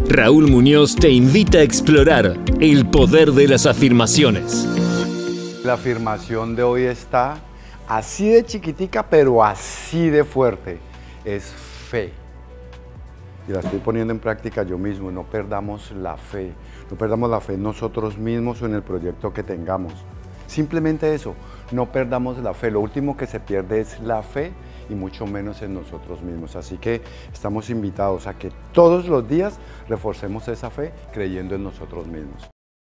Raúl Muñoz te invita a explorar el poder de las afirmaciones. La afirmación de hoy está así de chiquitica, pero así de fuerte. Es fe. Y la estoy poniendo en práctica yo mismo. No perdamos la fe. No perdamos la fe en nosotros mismos o en el proyecto que tengamos. Simplemente eso, no perdamos la fe. Lo último que se pierde es la fe y mucho menos en nosotros mismos. Así que estamos invitados a que todos los días reforcemos esa fe creyendo en nosotros mismos.